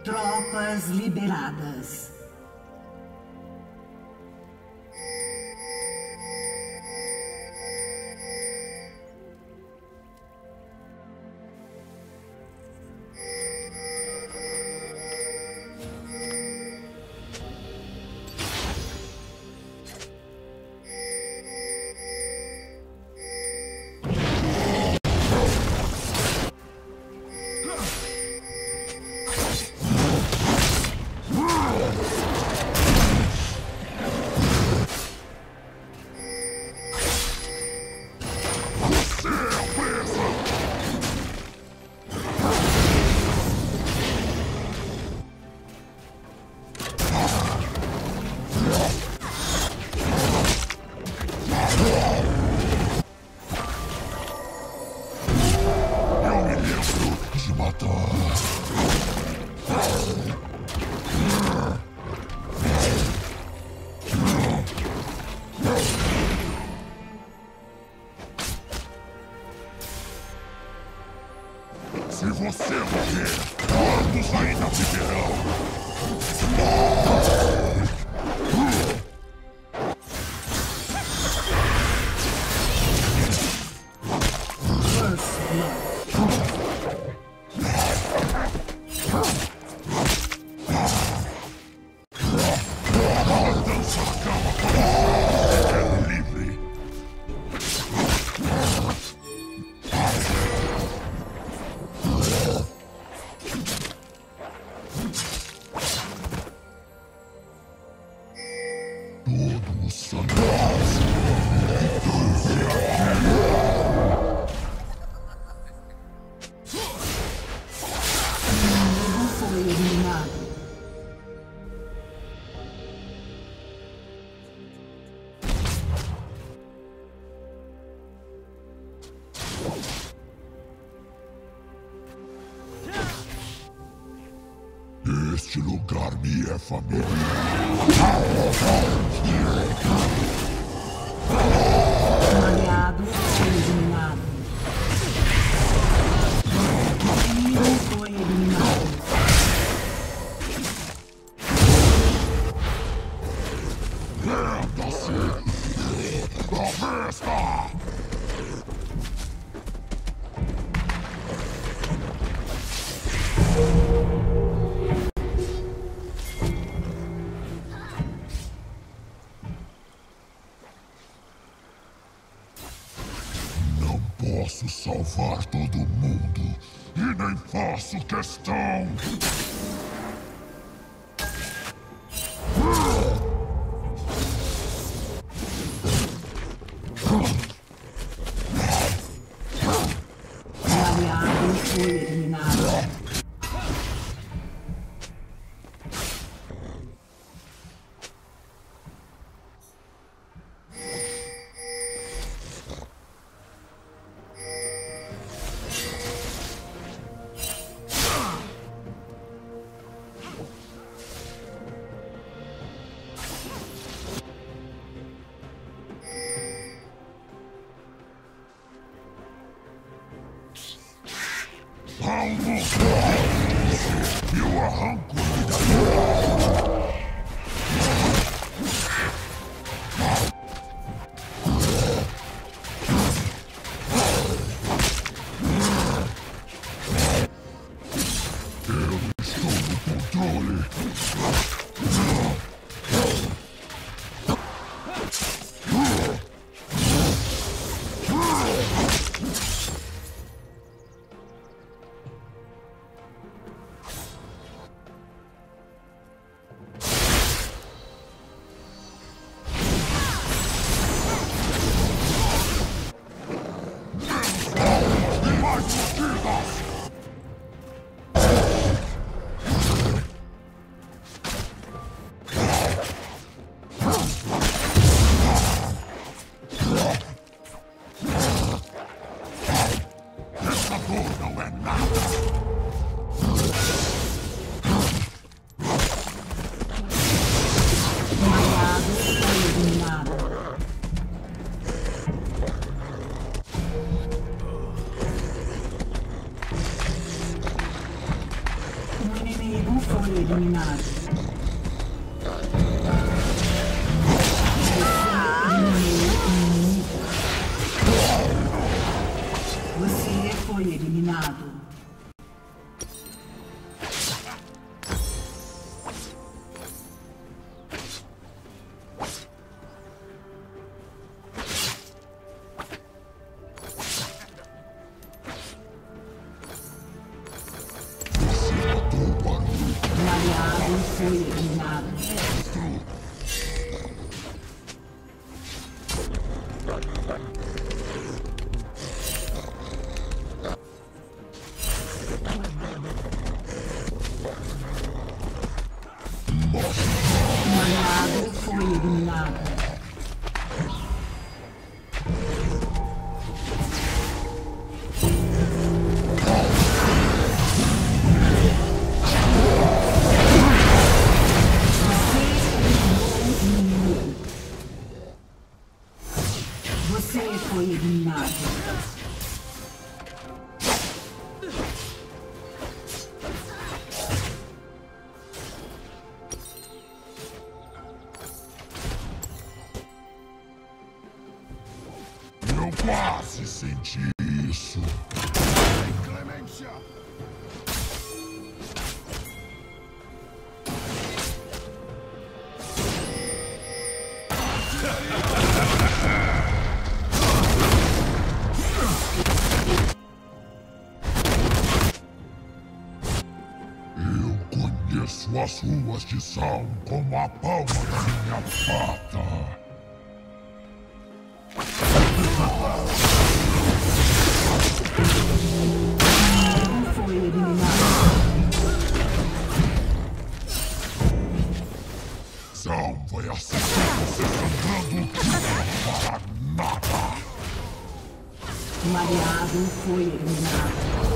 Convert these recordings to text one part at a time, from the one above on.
Tropas liberadas. Se você morrer, quantos ainda viverão? Este lugar me é familiar. Um aliado foi eliminado. Inimigo foi eliminado. Renda-se! A besta! Posso salvar todo mundo e nem faço questão. O aliado foi eliminado. Eu arranco ele daí. Eu estou no controle. Não é nada. Um aliado foi eliminado. eliminado. Você foi eliminado. Um aliado foi eliminado. Um aliado foi eliminado. Você foi eliminado. Eu quase senti isso. Clemência! Eu conheço as ruas de São como a palma da minha pata. Foi eliminado. São vai assistir você sangrando para nada. Um aliado foi eliminado.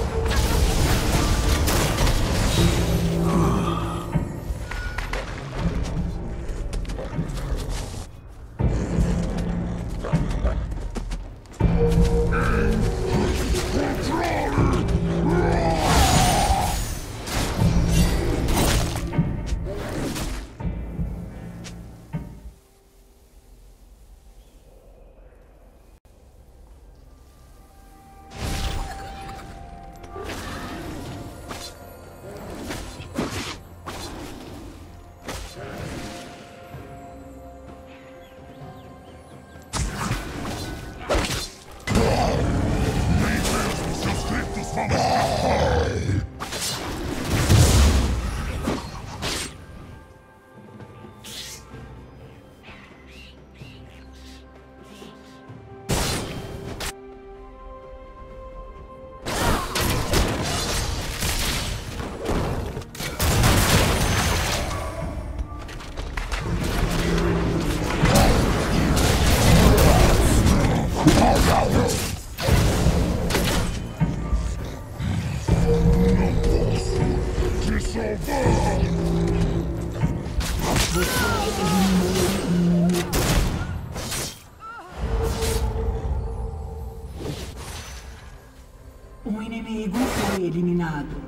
Um inimigo foi eliminado.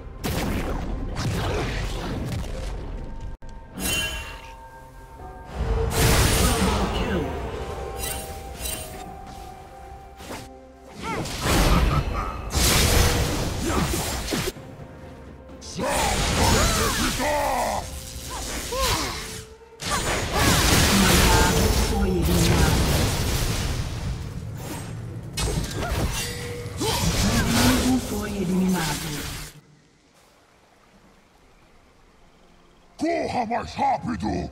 Double kill. Um aliado foi eliminado. Foi eliminado. Corra mais rápido!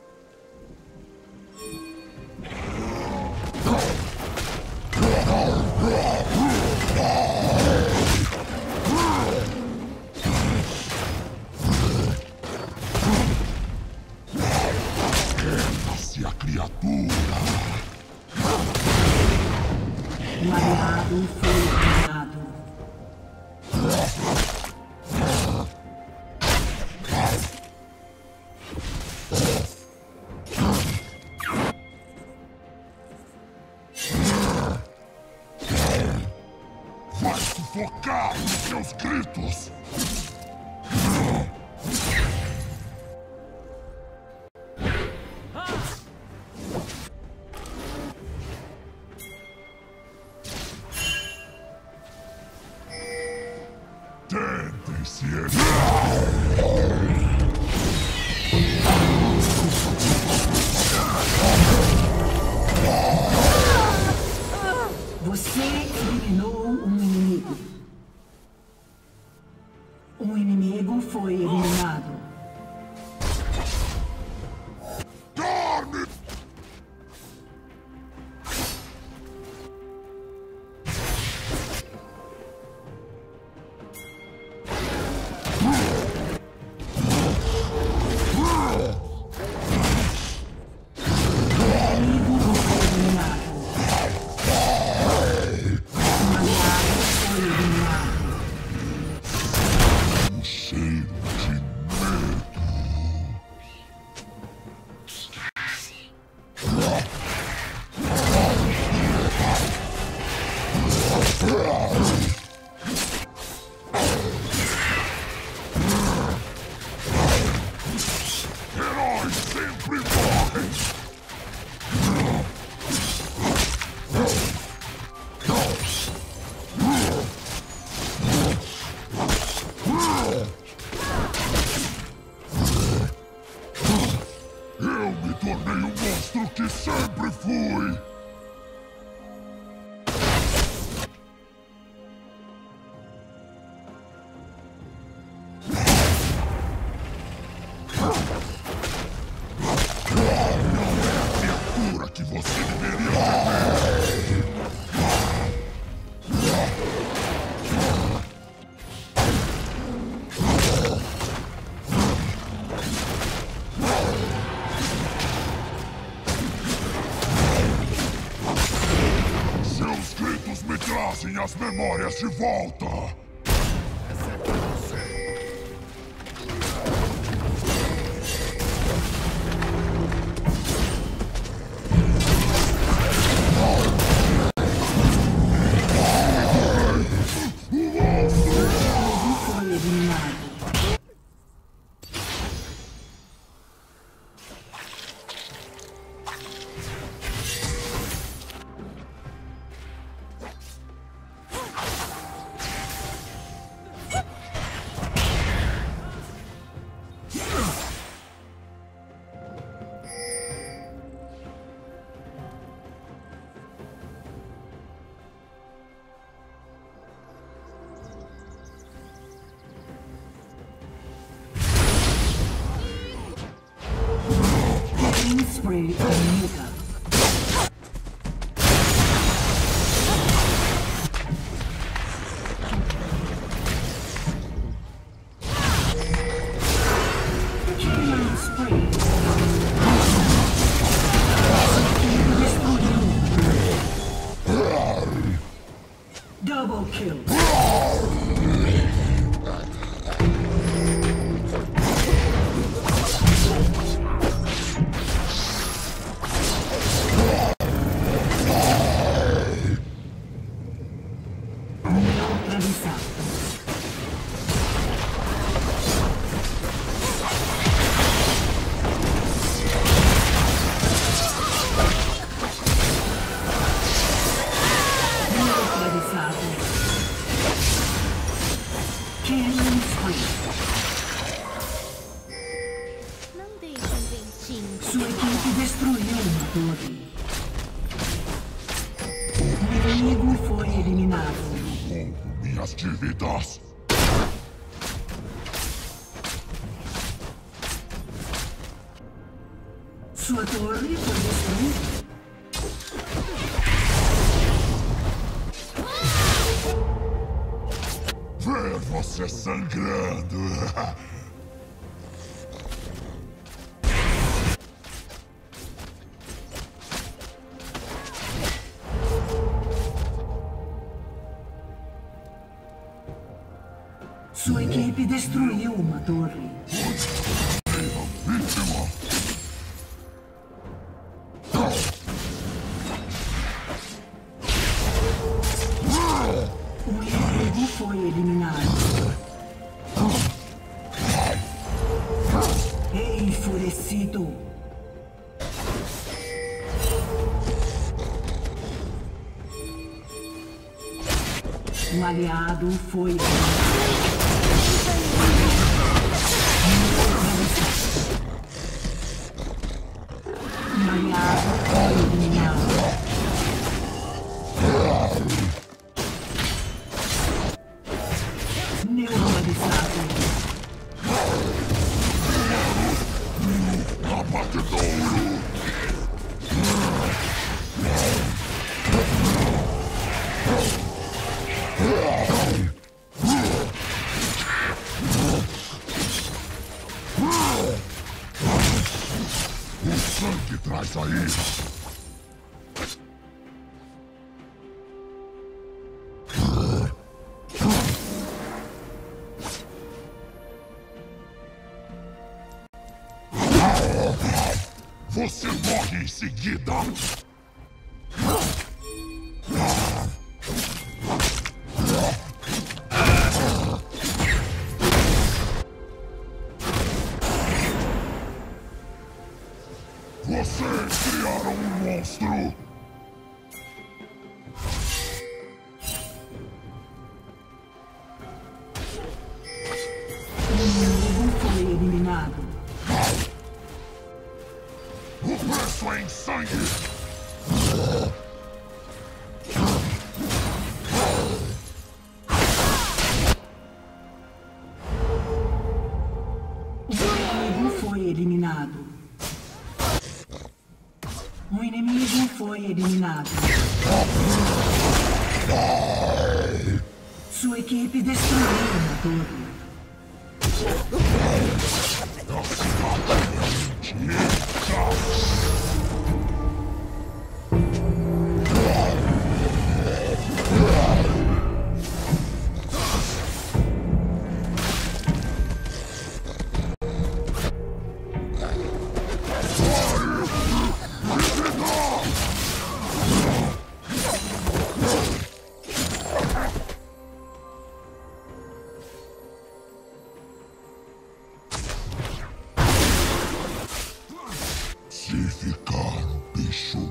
Essa é a criatura! Um aliado foi eliminado. Vai sufocar os seus gritos! suficiente. Você eliminou um inimigo. Um inimigo foi eliminado. Dorme! Heróis sempre morrem! Eu me tornei o monstro que sempre fui! Que você deveria temer. Seus gritos me trazem as memórias de volta. Exceto você. Spray Omega. Killing Spray. Double kill. Não deixe um ventinho. Sua equipe destruiu uma torre. O inimigo foi eliminado. Roubo minhas dívidas. Sua torre foi destruída. Ver você sangrando. Sua equipe destruiu uma torre. Vítima. O inimigo foi eliminado. Enfurecido. Um aliado foi eliminado. Um aliado foi eliminado. Neutralizado. Abatedouro! O sangue traz a ira. Você morre em seguida! Vocês criaram um monstro! O inimigo foi eliminado. O preço é em sangue! O inimigo foi eliminado. O inimigo foi eliminado. Sua equipe destruiu uma torre. Se ficar o bicho.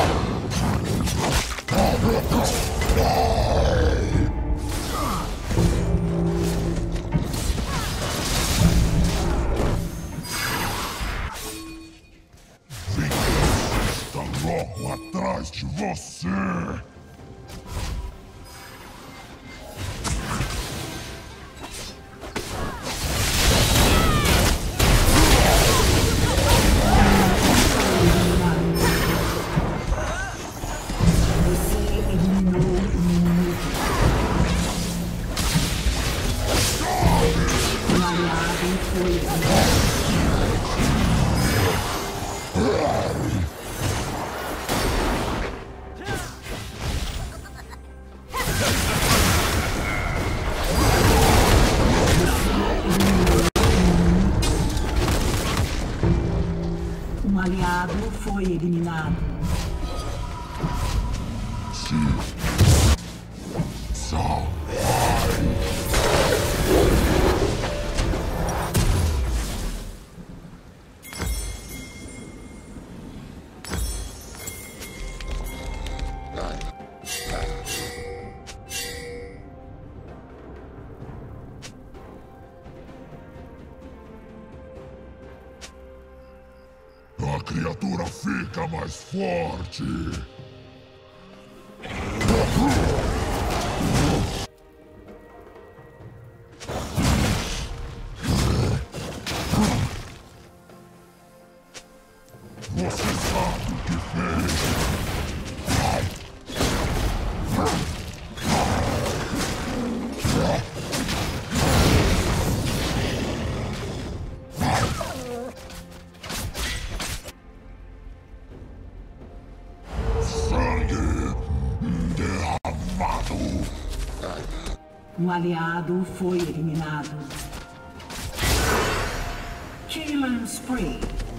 Vingança está logo atrás de você. Você eliminou o inimigo. O aliado foi eliminado. Um aliado foi eliminado. Sim. Sal. A criatura fica mais forte. Você sabe o que fez. Sangue derramado. Um aliado foi eliminado. Killing spree.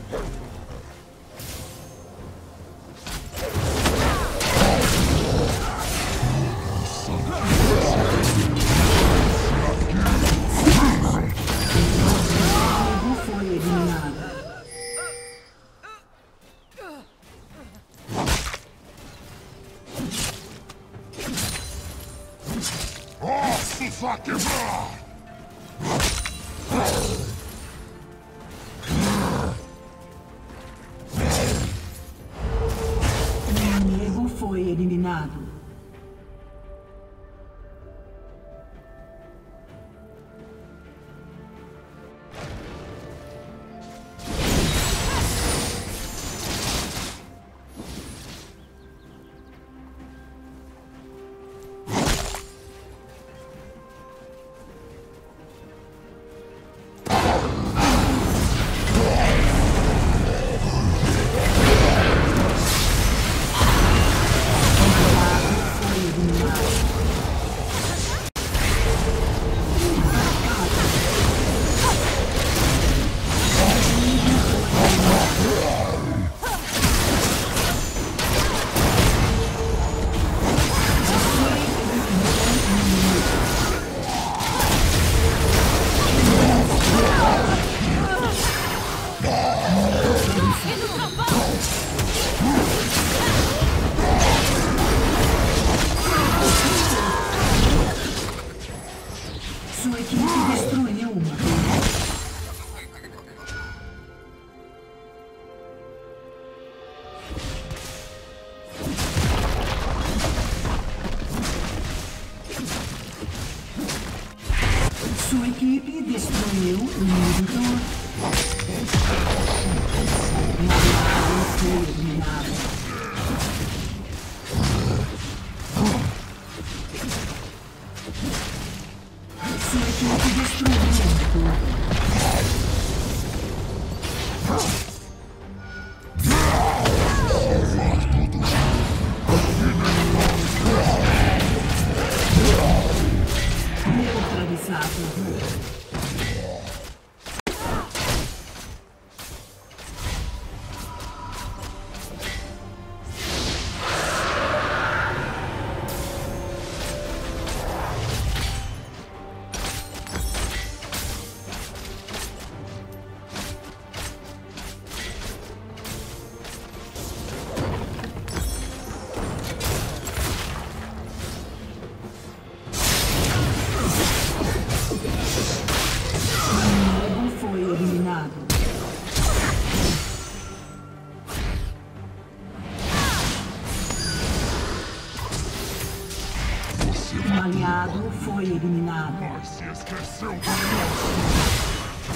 O inimigo foi eliminado. Ossos a quebrar. equipe destruiu uma torre. Sua equipe destruiu um inibidor. Um aliado foi eliminado. Sua equipe destruiu um inibidor. Neutralizado. Um aliado foi eliminado. Mas se esqueceu do nosso.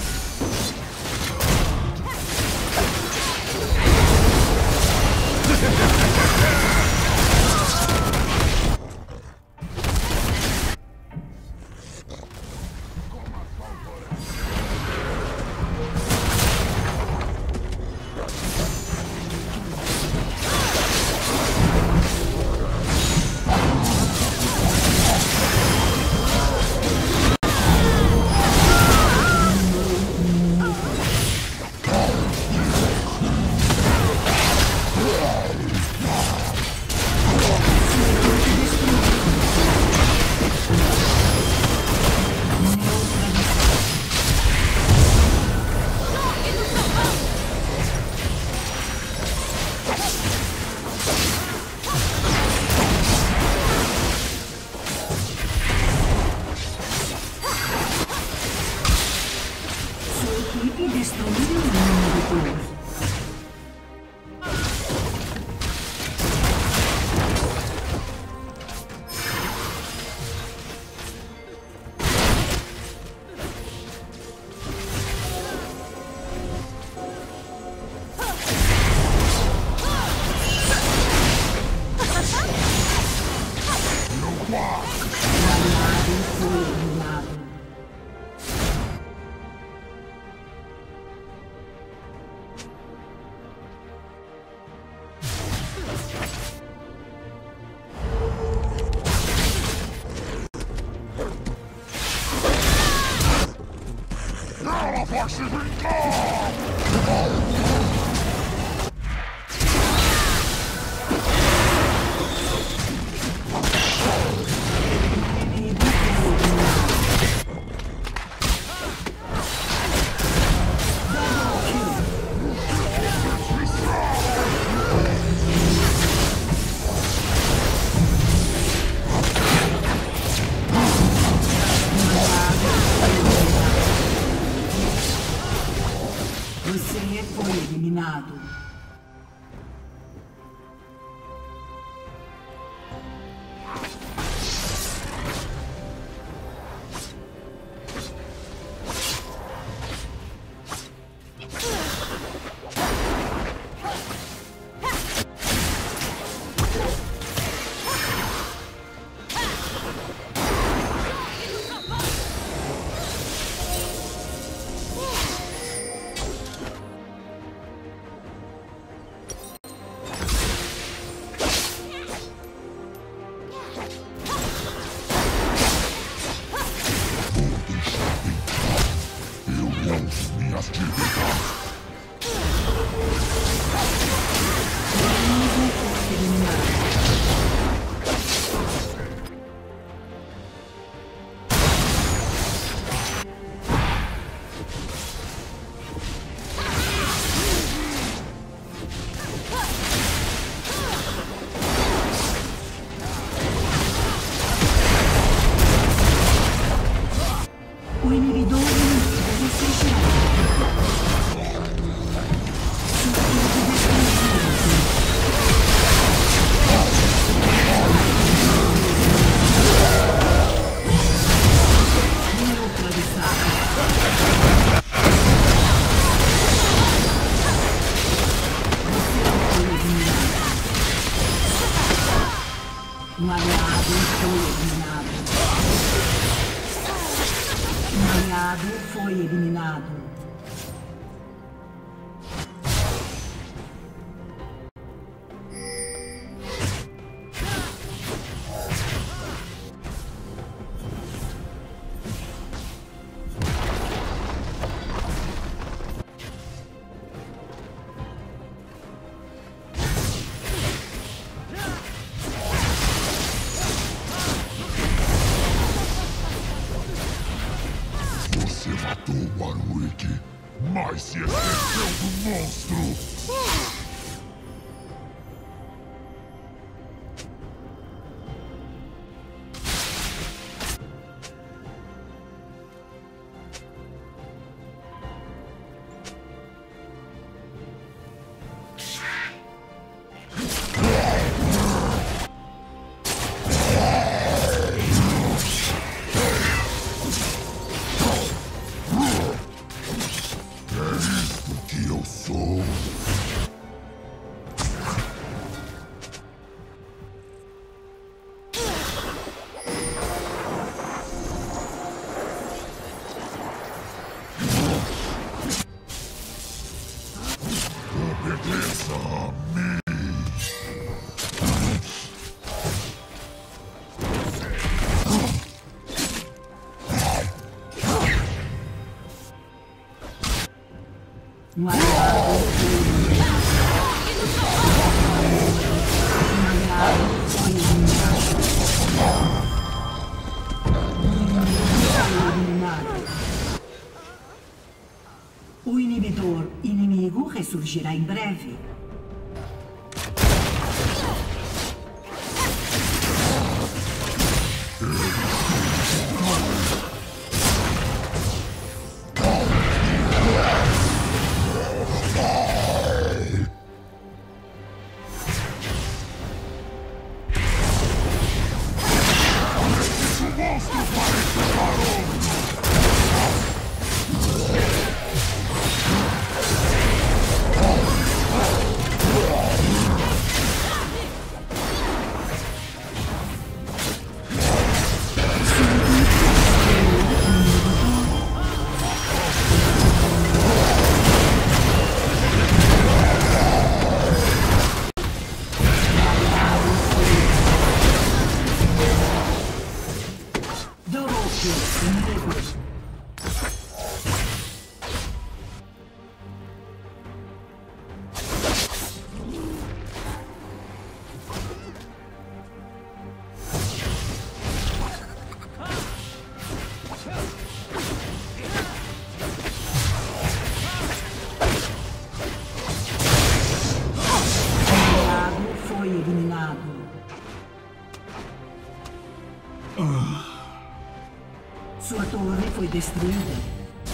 Equipe destruiu um inibidor. Ela vai se vingar! Você foi eliminado. aliado foi eliminado. Você matou o Warwick, mas se esqueceu do monstro! Que eu sou. Obedeça a mim. Um aliado foi eliminado. Um aliado foi eliminado. O inibidor inimigo ressurgirá em breve. Sua torre foi destruída.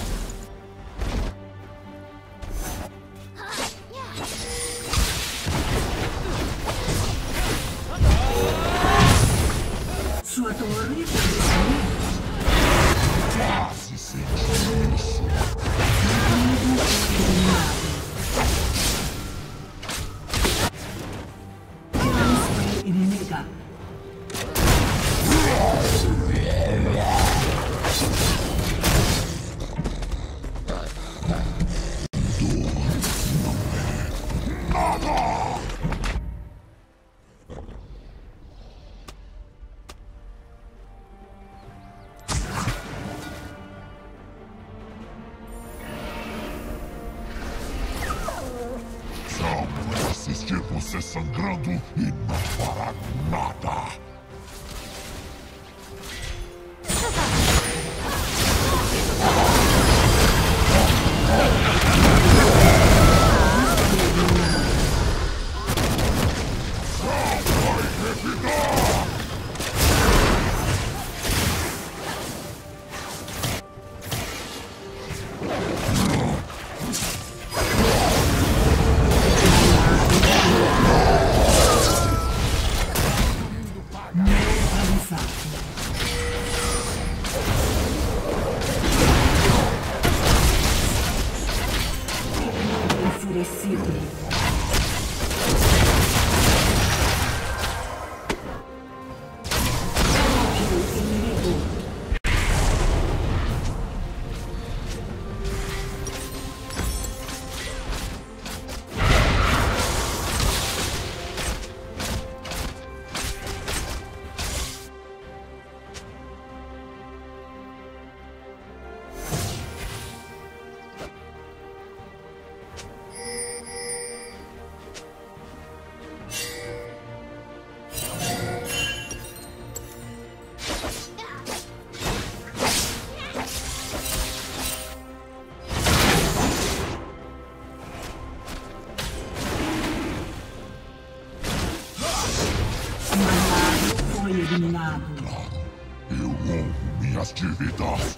Sua torre foi destruída. Quase senti isso. Inimigo eliminado. Transfer inimiga. Vamos assistir você sangrando e não fará nada. minhas dívidas.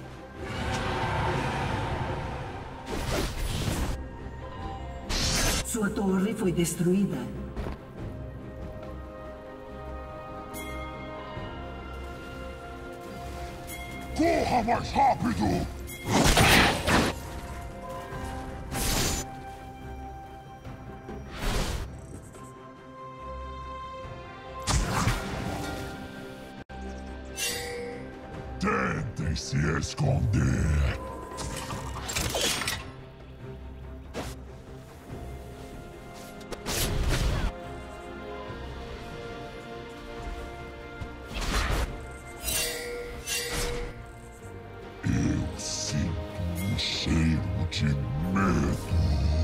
Sua torre foi destruída. Corra mais rápido! Tentem se esconder. Eu sinto o cheiro de medo.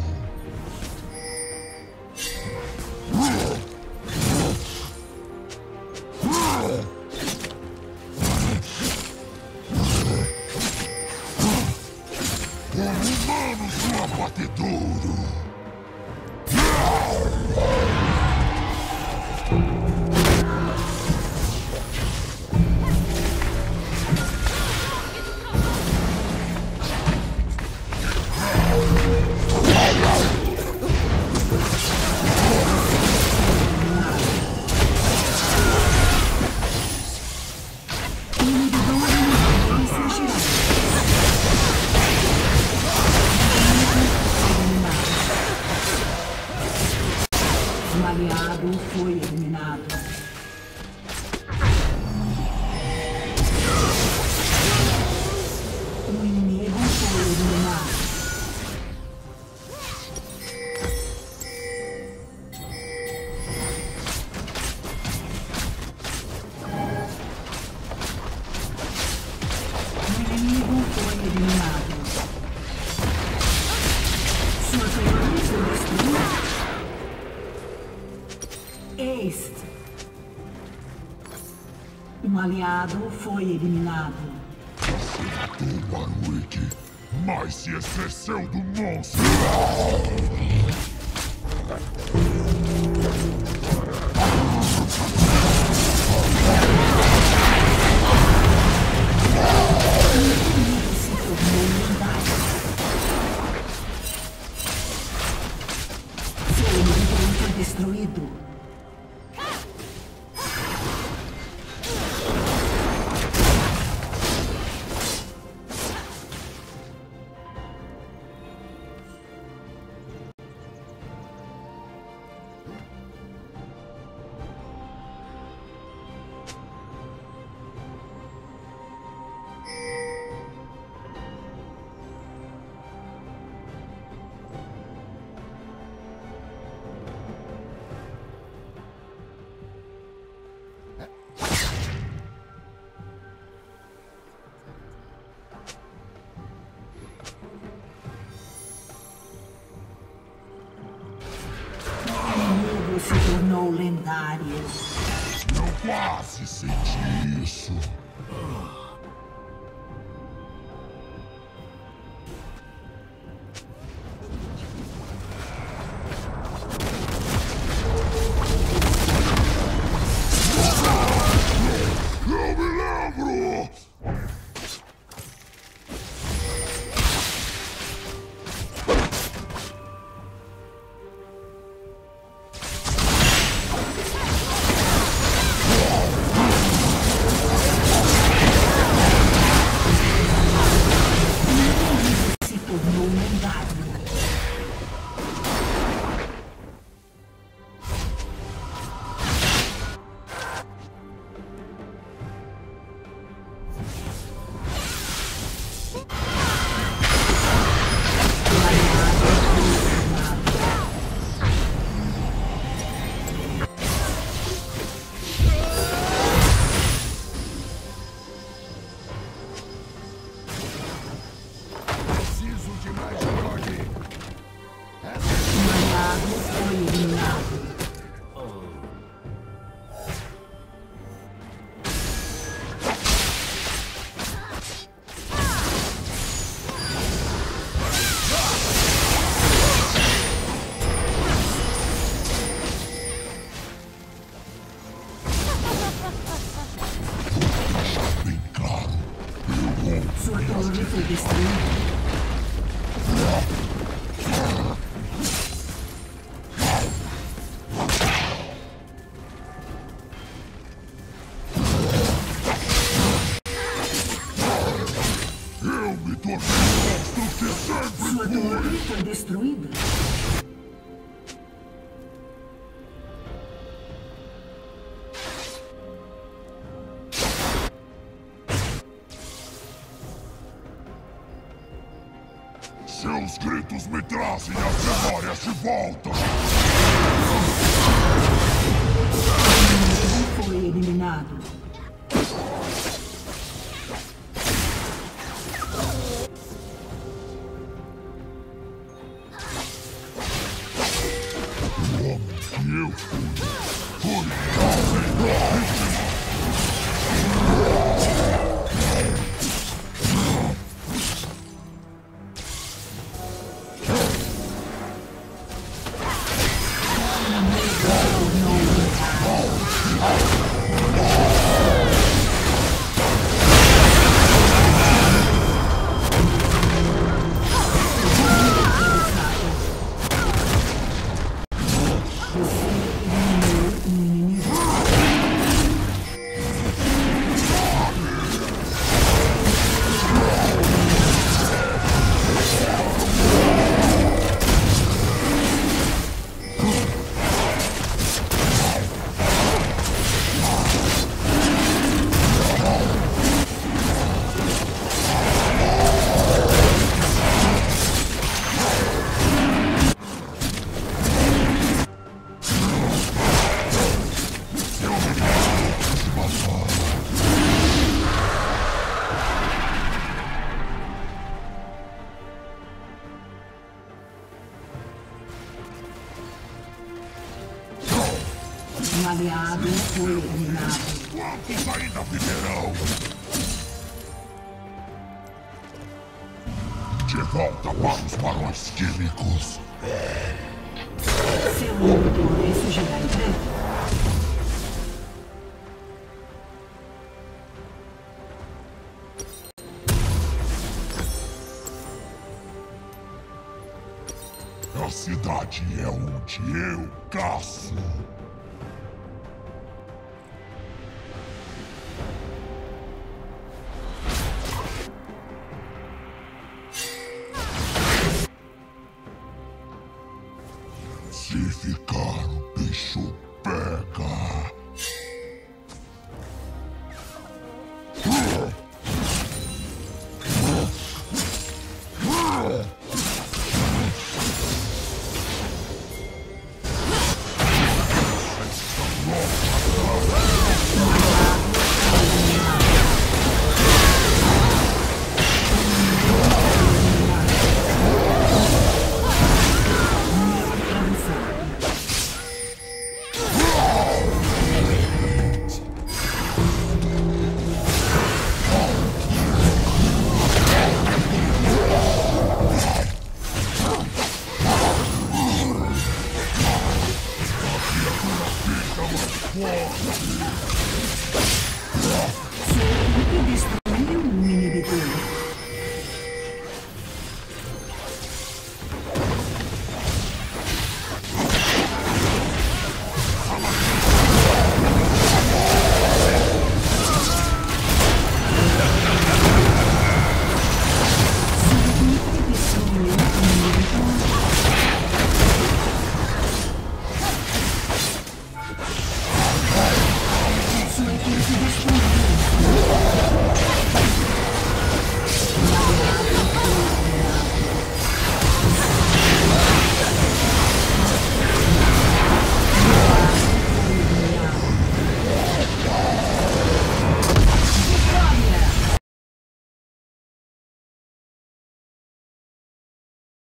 Humanos no abatedouro! Um aliado foi eliminado. Um inimigo foi eliminado. Um inimigo foi eliminado. Sua torre foi destruída. Ace. Um aliado foi eliminado. Você matou Baruik, mas se esqueceu do monstro! O inimigo se tornou lendário. Seu inimigo foi destruído. Se tornou lendário. Eu quase senti isso. Eu me lembro! Sua torre foi destruída. Eu me tornei o monstro que sempre Sua fui! torre foi destruída. Seus gritos me trazem as memórias de volta! Foi eliminado. O homem que eu fui talvez Um aliado foi eliminado. quantos ainda viverão? De volta para os barões químicos! Seu inimigo ressurgirá em breve. A cidade é onde eu caço!